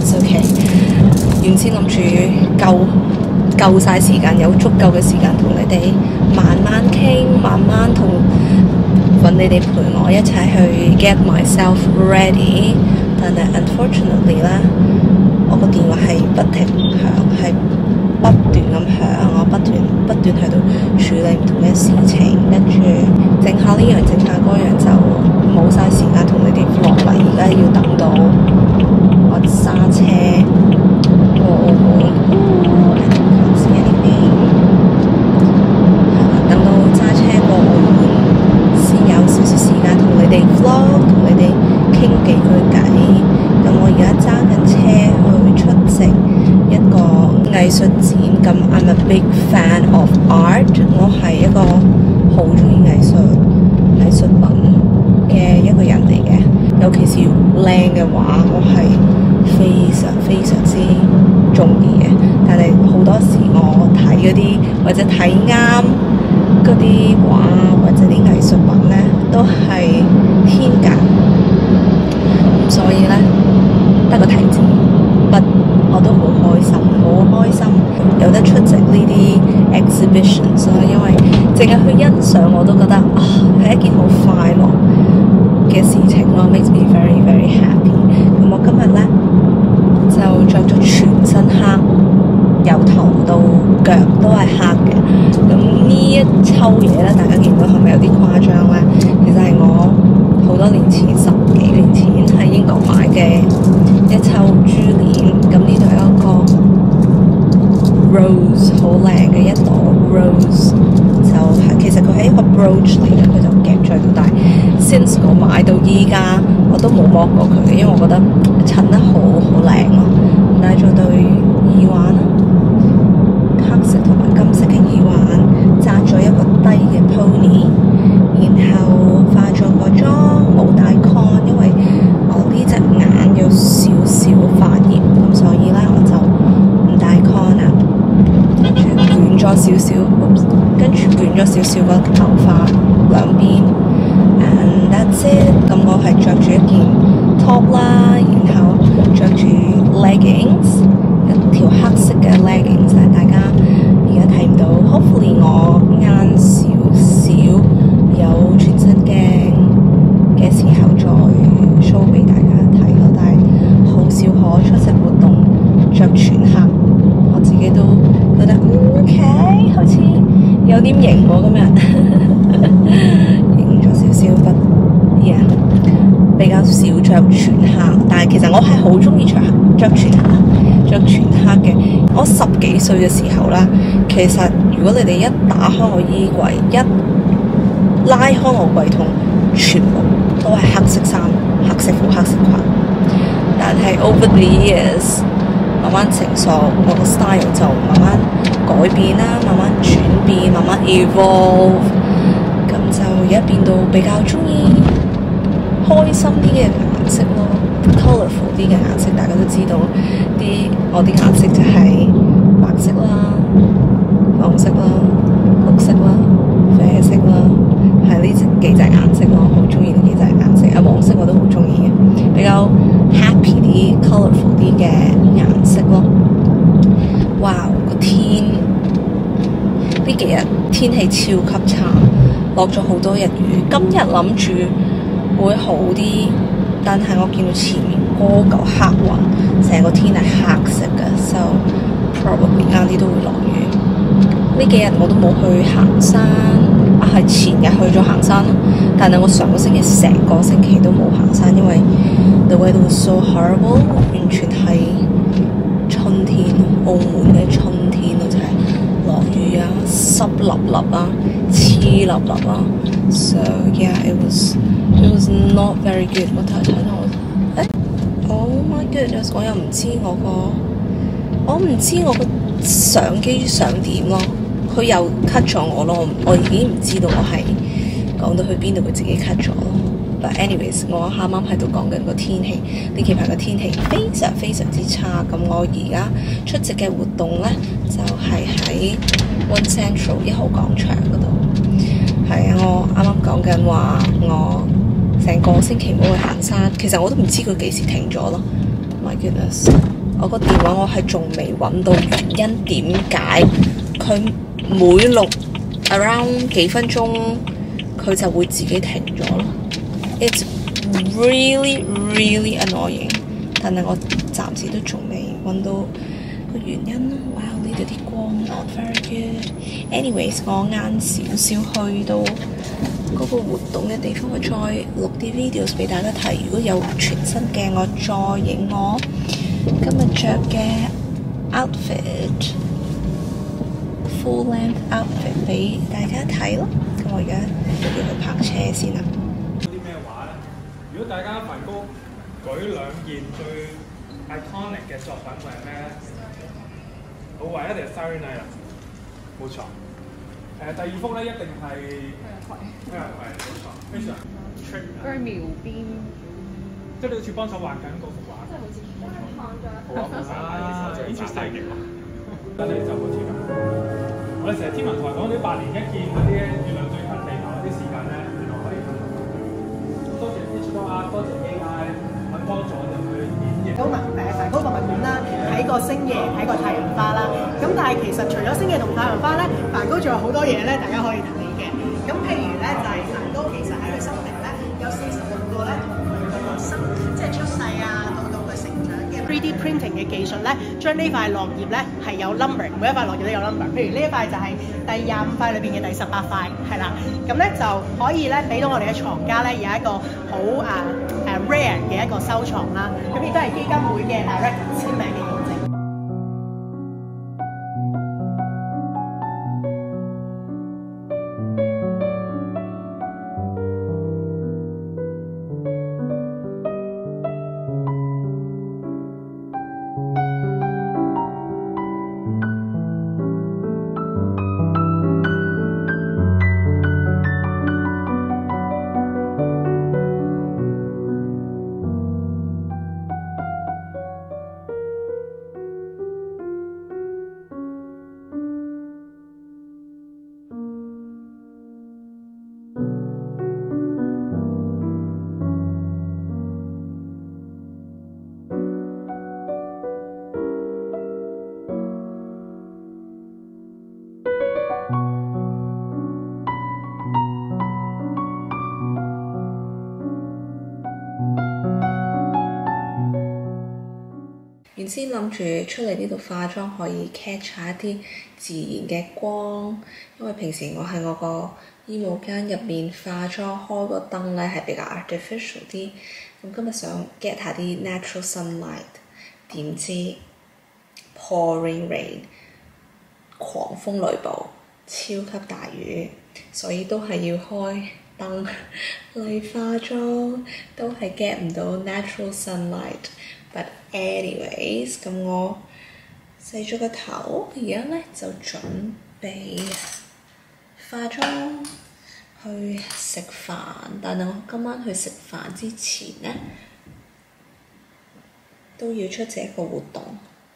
it's okay。原先諗住夠晒時間，有足夠嘅時間同你哋慢慢傾，慢慢揾你哋陪我一齊去 get myself ready。但係 unfortunately 咧，我個電話係不停響，係不斷咁響，我不斷喺度處理唔同嘅事情，跟住整下呢樣整下嗰樣就冇晒時間同你哋落嚟。而家要等到我揸車過澳門，等到揸車過澳門先有少少時間同你哋 vlog， 同你哋傾幾句偈。咁我而家揸緊車去出席一個藝術展，咁 I'm a big fan of art， 我係一個好鍾意藝術品嘅一個人嚟嘅，尤其是靚嘅畫，我係非常之鍾意嘅。但係好多時我睇嗰啲或者睇啱嗰啲畫或者啲藝術品咧，都係天價，所以咧得個睇字，我都好開心有得出席呢啲 exhibitions 啦，因為淨係去欣賞我都覺得係一件好快樂嘅事情咯 ，makes me very very happy。咁我今日咧就着咗全身黑，由頭到腳都係黑嘅。咁呢一抽嘢咧，大家見到係咪有啲誇張咧？其實係我好多年前10幾年前喺英國買嘅一抽珠鏈。咁呢度有一個 rose 好靚嘅一朵 rose， 就係其實佢係一個 brooch 嚟嘅，佢就夾咗喺度。但係 since 我買到依家我都冇摸過佢嘅，因為我覺得襯得好靚咯。戴咗對耳環啦，黑色同埋金色嘅耳環，紮咗一個低嘅 pony， 然後化咗個妝，冇戴 con， 因為我呢隻眼有少少發炎，咁所以咧我就唔戴 con 啊，跟住捲咗少少個頭髮兩邊 ，and that's it。咁我係着住一件 top 啦，然後着住 leggings， 一條黑色嘅 leggings， 大家而家睇唔到 ，hopefully 我晏少少有全身鏡嘅時候再 show 俾大家睇咯。但係好少可出席活動着全黑，我自己都覺得OK， 好似有啲型喎今日，型咗少少不 yeah， 比較少着全黑。但係其實我係好中意着全黑嘅。我10幾歲嘅時候啦，其實如果你哋一打開我衣櫃，一拉開我櫃桶，全部都係黑色衫、黑色褲、黑色裙。但係 over the years， 慢慢成熟，我個 style 就慢慢改變啦，慢慢轉變，慢慢 evolve， 咁就而家變到比較中意開心啲嘅顏色咯 ，colourful 啲嘅顏色。大家都知道我啲顏色就係白色啦、黃色啦、綠色啦、啡色啦，係呢幾隻顏色咯，好中意呢幾隻顏色。黃色我都好中意嘅，比較 happy 啲、colourful 啲嘅顏色咯。哇！個天呢幾日天氣超級差，落咗好多日雨。今日諗住會好啲，但係我見到前面嗰嚿黑雲，成個天係黑色嘅 ，so probably 啱啲都會落雨。呢幾日我都冇去行山，係前日去咗行山咯。但係我上個星期成個星期都冇行山，因為 the weather was so horrible， 完全係春天，澳門嘅春天咯，就係落雨啊、濕立立啊、黐立立啊。So yeah, it was not very good。我睇我，Oh my goodness！ 我又唔知我個相機想點咯，佢又 cut 咗我咯，我已經唔知道我係講到去邊度，佢自己 cut 咗咯。But anyways， 我啱啱喺度講緊個天氣，呢幾排嘅天氣非常之差。咁我而家出席嘅活動咧，就係喺 One Central 1號廣場嗰度。係啊，我啱啱講緊話，我成個星期冇去行山，其實我都唔知佢幾時停咗咯。 my goodness！ 我個電話我係仲未揾到原因點解佢每錄 around 幾分鐘佢就會自己停咗咯。It's really really annoying， 但係我暫時都仲未揾到個原因。哇！呢度啲光 not very good。anyways， 我晏少少去到嗰個活動嘅地方，我再錄啲 videos 俾大家睇。如果有全新嘅，我再影我今日着嘅 outfit full length outfit 俾大家睇咯。咁我而家要去泊車先啦。 啲咩畫咧？如果大家梵高舉兩件最 iconic 嘅作品會係咩咧？好話一定係 Starry Night 啦，冇錯。第二幅咧一定係向日葵，冇錯，非常 trick。 佢係描邊， 即係你好似幫手畫緊嗰幅畫。 即係好似因為放咗好啊 interesting 嘅。跟住就好似咁。我哋成日天文台講啲8年1見嗰啲月亮最近地球嗰啲時間咧，原來可以咁。多謝 Digital Art， 多謝 AI， 去幫助我哋去演繹。 梵高博物館啦，睇個星夜，睇個太陽花啦。咁但係其實除咗星夜同太陽花咧，梵高仲有好多嘢咧，大家可以睇嘅。咁譬如咧就係梵高其實喺佢生平咧有46個咧同佢嗰個生即係出世啊到佢成長嘅 3D printing 嘅技術咧，將呢塊落葉咧係有 number， 每一塊落葉都有 number。譬如呢一塊就係第25塊裏邊嘅第18塊，係啦。咁咧就可以咧俾到我哋嘅藏家咧有一個好rare 嘅一個收藏啦。咁亦都係基金會嘅 director 簽名嘅認證。原先諗住出嚟呢度化妝可以 catch 下一啲自然嘅光，因為平時我喺我個衣帽間入面化妝開個燈咧係比較 artificial 啲，咁今日想 get 下啲 natural sunlight， 點知 pouring rain 狂風雷暴超級大雨，所以都係要開燈嚟化妝，都係 get 唔到 natural sunlight。But anyways， 咁我洗咗個頭，而家咧就準備化妝去食飯。但係我今晚去食飯之前咧，都要出席一個活動。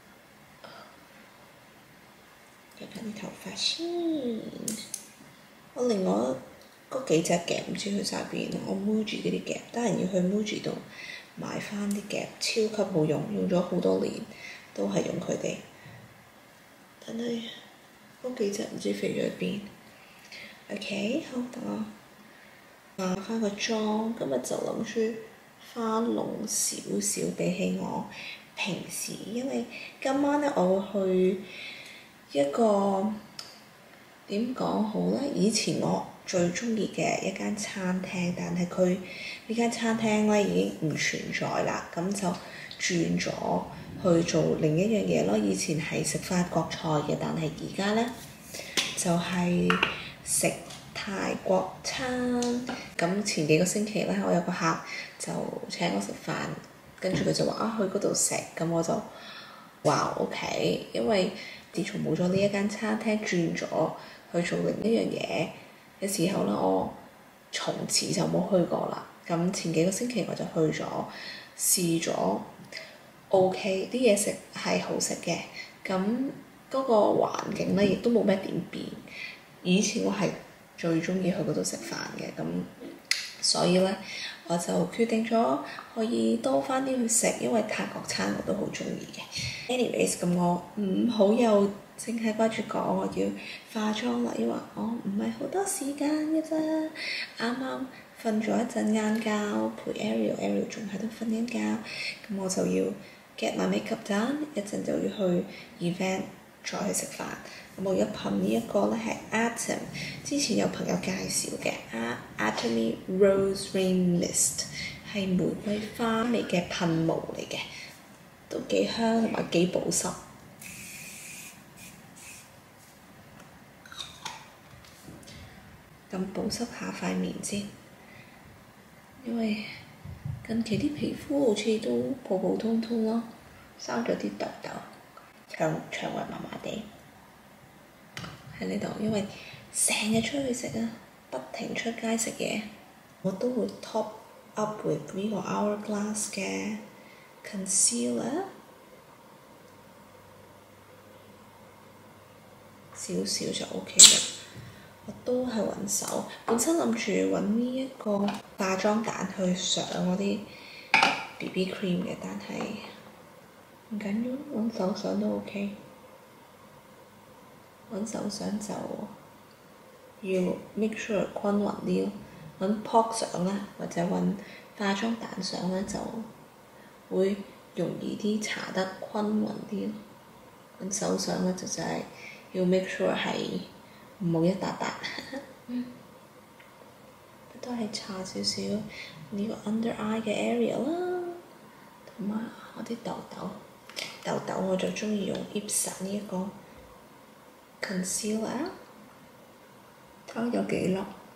夾緊啲頭髮先。我另外嗰幾隻夾唔知去晒邊，我 Muji 嗰啲夾，得閒要去 Muji 度買翻啲夾，超級好用，用咗好多年，都係用佢哋。但係嗰幾隻唔知飛咗去邊。OK， 好，等我化翻個妝，今日就諗住花濃少少，比起我平時，因為今晚咧我會去一個點講好咧？以前我最中意嘅一間餐廳，但係佢呢間餐廳咧已經唔存在啦，咁就轉咗去做另一樣嘢咯。以前係食法國菜嘅，但係而家咧就係食泰國餐。咁前幾個星期咧，我有個客就請我食飯，跟住佢就話去嗰度食，咁我就話 OK， 因為自從冇咗呢一間餐廳，轉咗去做另一樣嘢嘅時候咧，我從此就冇去過啦。咁前幾個星期我就去咗試咗 OK， 啲嘢食係好食嘅，咁嗰個環境咧亦都冇咩點變。以前我係最中意去嗰度食飯嘅，咁所以咧我就決定咗可以多翻啲去食，因為泰國餐我都好中意嘅。anyways 咁我唔好又淨係掛住講我要化妝啦，因為我唔係好多時間嘅啫，啱啱瞓咗一陣晏覺，陪 Ariel 仲喺度瞓緊覺，咁我就要 get my makeup done， 一陣就要去 event 再去食飯。咁我而家噴呢一個咧係 Atom， 之前有朋友介紹嘅 Atomy Rose Rain Mist， 係玫瑰花味嘅噴霧嚟嘅，都幾香同埋幾保濕。咁保濕下塊面先，因為近期啲皮膚好似都普普通通咯，生咗啲痘痘，腸胃麻麻地。喺呢度，因為成日出去食啊，不停出街食嘢，我都會 top up with 呢個 Hourglass 嘅 concealer， 少少就 OK 啦。我都係揾手，本身諗住揾呢一個化妝蛋去上嗰啲 BB cream 嘅，但係唔緊要，揾手上都 OK。揾手上就要 make sure 均勻啲咯，揾 POC 上咧或者揾化妝蛋上咧就會容易啲搽得均勻啲咯。揾手上咧就真係要 make sure 係唔好一笪笪，都係搽少少呢個 under eye 嘅 area 啦，同埋我啲痘痘我就中意用 Ipsa 呢一個 concealer， 睇下有幾粒。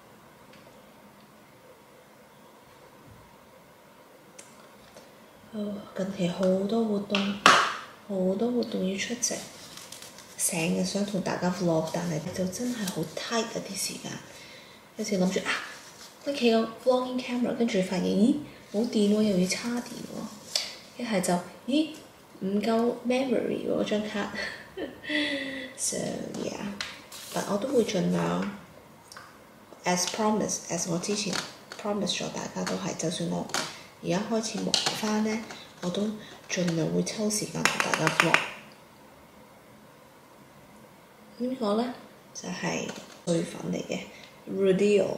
近期好多活動要出席，成日想同大家 vlog， 但係就真係好 tight 嗰啲時間。有時諗住拎起個 vlogging camera， 跟住發現咦冇電喎，又要叉電喎，一係就咦唔夠 memory 喎張卡。So yeah， 但我都會盡量 as promise，as 我之前 promise 咗大家都係，就算我而家開始忙翻咧，我都盡量會抽時間同大家 vlog。呢個咧就係碎粉嚟嘅 Rodeo，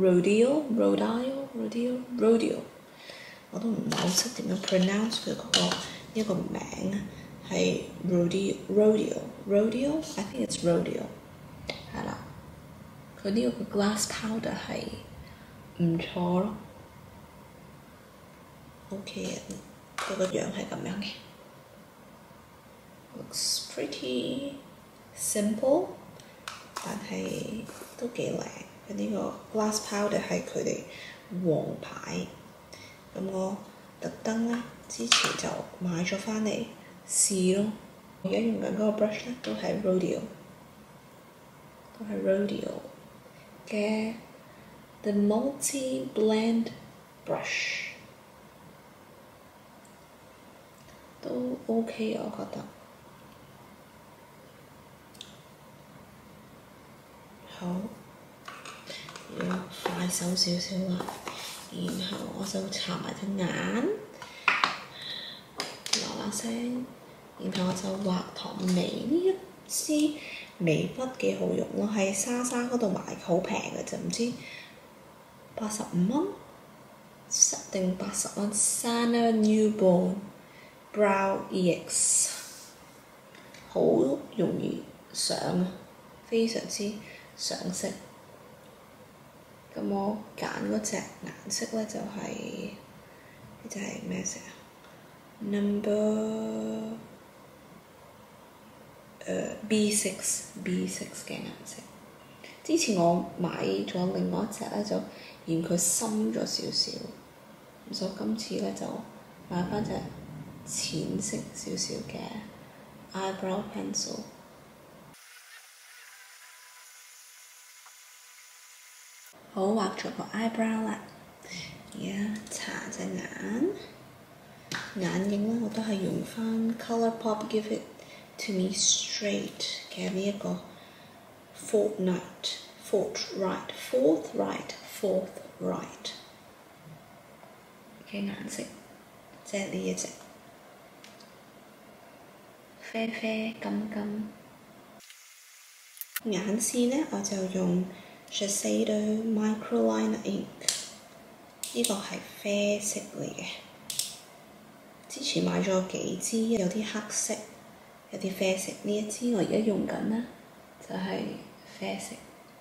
我都唔係好識點樣 pronounce 佢嗰個一個名啊，係 Rodeo，I think it's Rodeo， 係啦，佢呢個 glass powder 係唔錯咯 ，OK 嘅，佢個樣係咁樣嘅 ，looks pretty simple， 但係都幾靚。佢呢個 glass powder 係佢哋王牌，咁我特登咧之前就買咗翻嚟試咯。而家用緊嗰個 brush 咧都係 Rodeo 嘅 The Multi Blend Brush， 都 OK 我覺得。好，要快手少少啦，然後我就搽埋隻眼，嗱聲，然後我就畫糖眉。呢一支眉筆幾好用咯，喺莎莎嗰度買好平嘅啫，唔知85蚊定80蚊。Sana Newborn Brow EX 好容易上啊，非常之上色。咁我揀嗰隻顏色咧就係呢隻係咩色啊 ？Number B6 嘅顏色。之前我買咗另外一隻咧，就嫌佢深咗少少，所以今次咧就買翻隻淺色少少嘅 eyebrow pencil。好，畫咗個 eyebrow 啦，而家搽隻眼影咧，我都係用翻 Colourpop Give It To Me Straight 嘅呢一個 Fourth Right， 嘅顏色，即係呢一隻啡啡金金。眼線呢，我就用 Shiseido Microliner Ink， 呢個係啡色嚟嘅。之前買咗幾支，有啲黑色，有啲啡色。呢一支我而家用緊啦，就係啡色。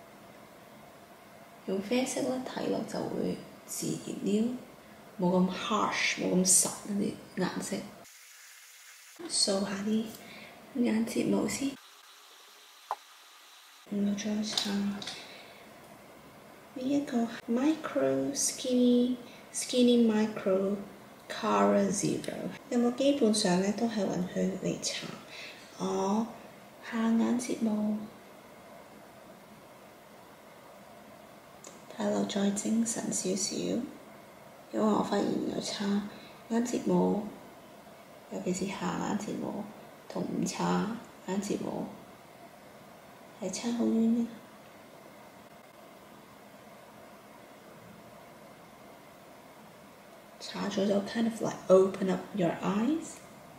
用啡色咧，睇落就會自然啲，冇咁 harsh， 冇咁實嗰啲顏色。掃下啲眼睫毛先，我再搽呢一個 Micro Skinny Micro Cara Zero， 咁我基本上咧都係揾佢嚟搽我下眼睫毛。睇落再精神少少，因為我發現原來搽眼睫毛，尤其是下眼睫毛同唔搽眼睫毛係差好遠嘅。搽咗就 kind of like open up your eyes。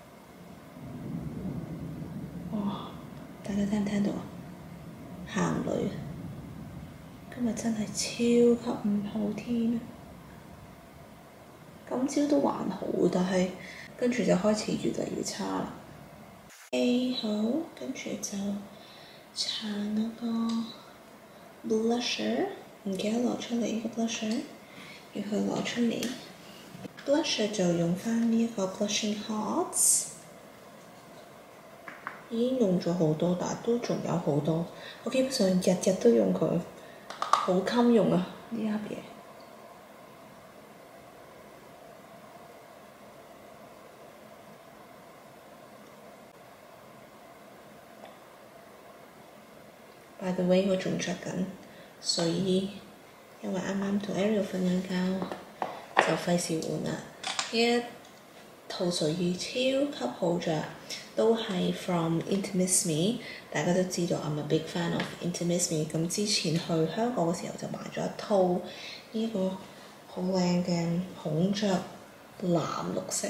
哇！大家聽唔聽到啊？行雷。今日真係超級唔好天啊！今朝都還好，但係跟住就開始越嚟越差啦。好，跟住就搽嗰個 blusher， 唔記得攞出嚟個 blusher， 要佢攞出嚟。blusher 就用翻呢一個 Blushing Hearts， 已經用咗好多，但係都仲有好多。我基本上日日都用佢。好襟用啊！呢盒嘢。By the way， 我仲着緊睡衣，因為啱啱同 Ariel 瞓緊覺，就費事換啦。呢一套睡衣超級好着，都係 from Intimissimi， 大家都知道 I'm a big fan of Intimissimi。咁之前去香港嘅時候就買咗一套呢個好靚嘅孔雀藍綠色，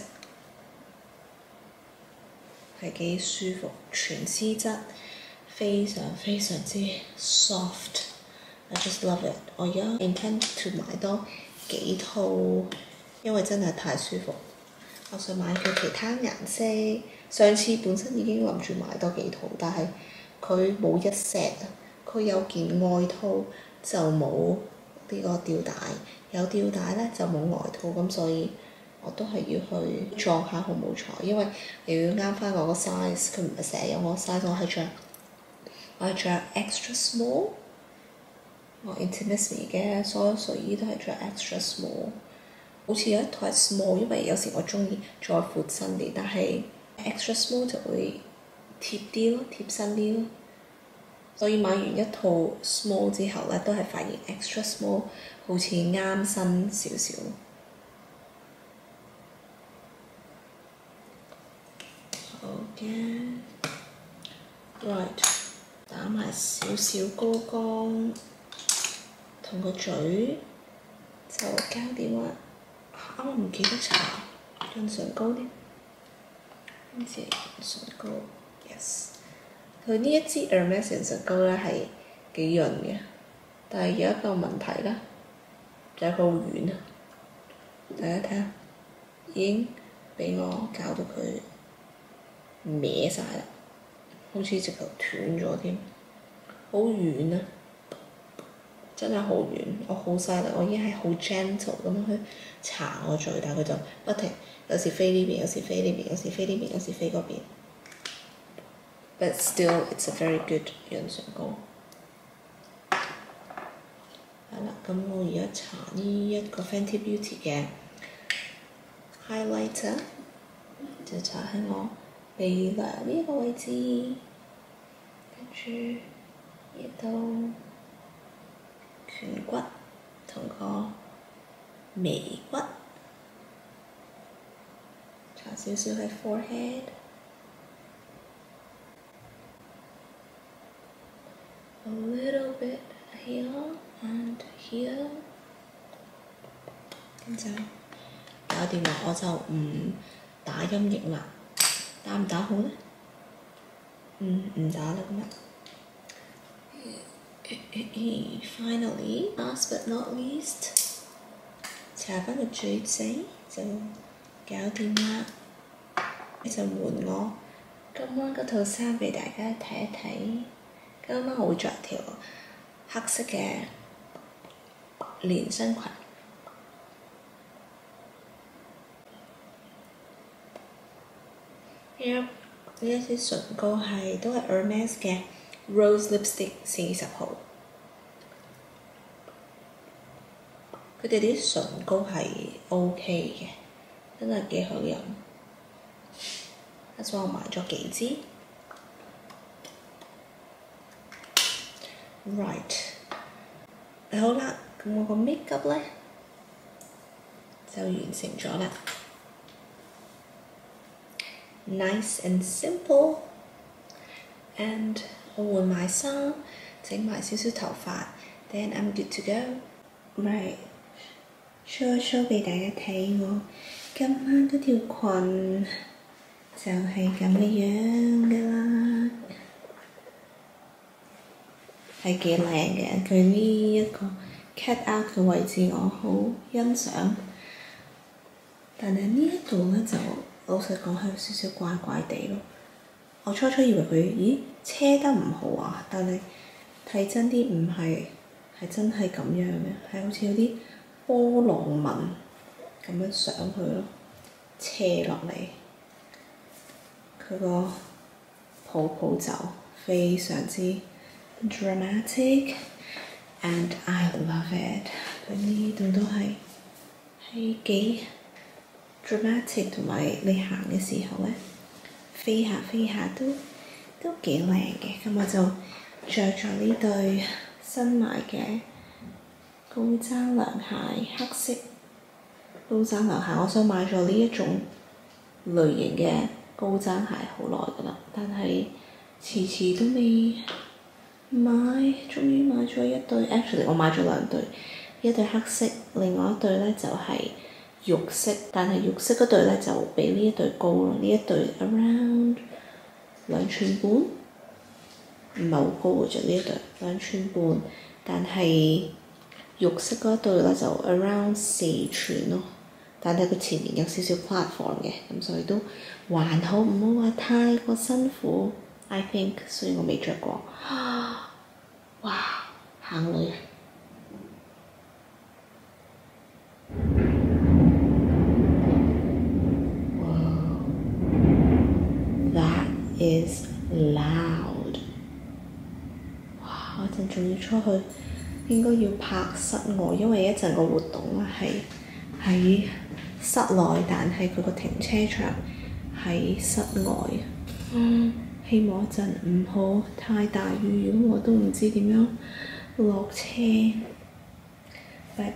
係幾舒服，全絲質，非常非常之 soft。I just love it。我而家 intend to 買多幾套，因為真係太舒服。我想買佢其他顏色，上次本身已經諗住買多幾套，但係佢冇一 set 啊，佢有件外套就冇呢個吊帶，有吊帶咧就冇外套，咁所以我都係要去撞下好冇彩，因為又要啱翻我個 size， 佢唔係成日有我 size， 我係着 extra small， 我 Intimissimi 嘅所有睡衣都係着 extra small。好似有一套係 small， 因為有時我中意再闊身啲，但係 extra small 就會貼啲咯，貼身啲咯。所以買完一套 small 之後咧，都係發現 extra small 好似啱身少少。好嘅 ，right， 打埋少少高光，同個嘴就搞掂啦。啱啱唔記得搽潤唇膏添，跟住潤唇膏 ，yes。佢呢一支 Hermès 潤唇膏咧係幾潤嘅，但係有一個問題啦，就係佢好軟啊！大家睇下，已經俾我搞到佢歪晒啦，好似直頭斷咗添，好軟啊！真係好軟，我好犀利，我已經係好 gentle 咁樣去搽我嘴，但係佢就不停，有時飛呢邊，有時飛呢邊，有時飛呢邊，有時飛嗰邊。But still, it's a very good 潤唇膏。係啦，咁我而家搽呢一個 Fenty Beauty 嘅 highlighter， 就搽喺我鼻梁呢一個位置，跟住呢度。顴骨同個眉骨，搽少少喺 forehead， a little bit here and here， 咁就搞電話，我就唔打陰影啦。打唔打好呢？唔打啦咁樣。Finally, last but not least， 搽翻個嘴仔就搞掂啦。你就換我今晚嗰套衫俾大家睇一睇。今晚我會着條黑色嘅連身裙。呢一支唇膏都係 Hermes 嘅 Rose Lipstick 40號。佢哋啲唇膏係 OK 嘅，真係幾好用。所以我買咗幾支。Right， 好啦，咁我個 makeup 呢就完成咗啦。Nice and simple， and 我換埋衫，整埋少少頭髮 ，then I'm good to go。Right， show 俾大家睇我今晚嗰條裙就係咁嘅樣㗎啦，係幾靚嘅。佢呢一個 cat out 嘅位置我好欣賞，但係呢一度呢就〜老實講係有少少怪怪地咯。我初以為佢車得唔好啊，但係睇真啲唔係，係真係咁樣嘅，係好似有啲波浪紋咁樣上去咯，斜落嚟。佢個泡就非常之 dramatic and I love it。佢呢度都係幾dramatic， 同埋你行嘅時候呢，飛下都幾靚嘅。咁我就着咗呢對新買嘅高踭涼鞋，黑色高踭涼鞋。我想買咗呢一種類型嘅高踭鞋好耐㗎啦，但係遲遲都未買，終於買咗一對。Actually， 我買咗兩對，一對黑色，另外一對呢就係肉色，但係肉色嗰對呢就比呢一對高咯。呢一對 around 2寸半，唔係好高嘅啫。呢一對2寸半，但係肉色嗰對呢就 around 4寸咯。但係佢前面有少少 platform 嘅，咁所以都還好，唔好話太過辛苦。I think， 雖然我未着過。哇！行雷啊！Is loud。哇！我陣仲要出去，應該要拍室外，因為一陣個活動咧係喺室內，但係佢個停車場喺室外。希望一陣唔好太大雨，如果我都唔知點樣落車。But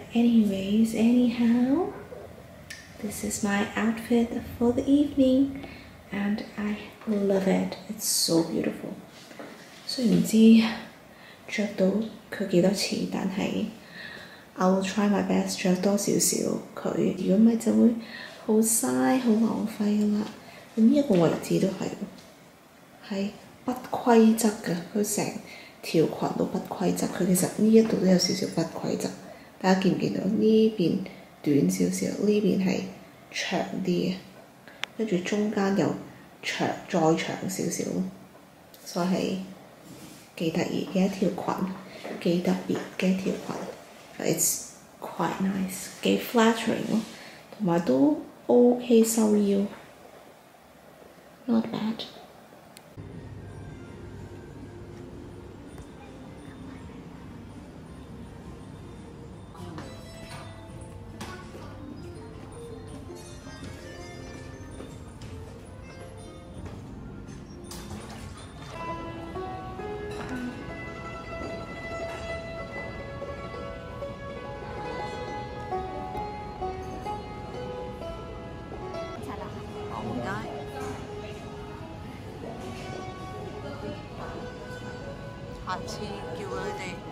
anyhow， this is my outfit for the evening。And I love it. It's so beautiful. 雖然唔知着到佢幾多錢，但係 I will try my best 着多少少佢。如果唔係就會好嘥、好浪費㗎啦。咁呢一個位置都係不規則㗎，佢成條裙都不規則。佢其實呢一度都有少少不規則。大家見唔見到呢邊短少少，呢邊係長啲嘅。跟住中間又長再長少少，所以係幾得意嘅一條裙，幾特別嘅一條裙。It's quite nice， 幾 flattering 咯，同埋都 OK 收腰 ，not bad。 下次叫佢哋